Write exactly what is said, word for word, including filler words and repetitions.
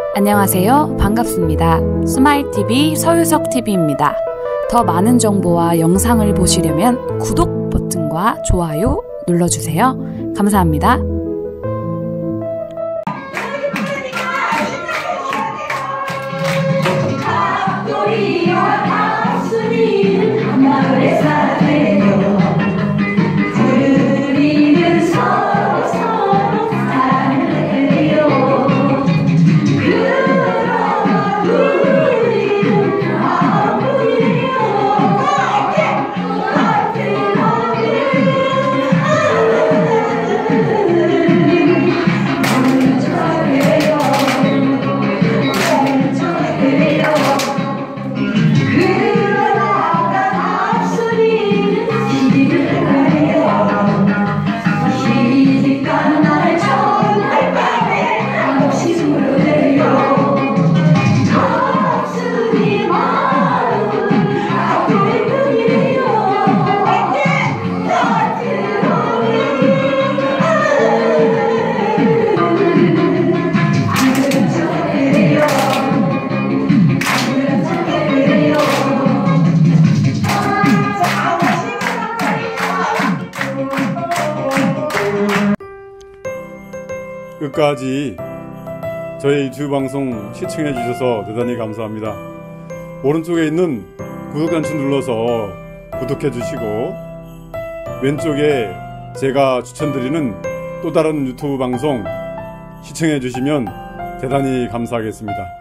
안녕하세요. 반갑습니다. 스마일티비 서유석티비입니다. 더 많은 정보와 영상을 보시려면 구독 버튼과 좋아요 눌러주세요. 감사합니다. 끝까지 저희 유튜브 방송 시청해 주셔서 대단히 감사합니다. 오른쪽에 있는 구독 단추 눌러서 구독해 주시고, 왼쪽에 제가 추천드리는 또 다른 유튜브 방송 시청해 주시면 대단히 감사하겠습니다.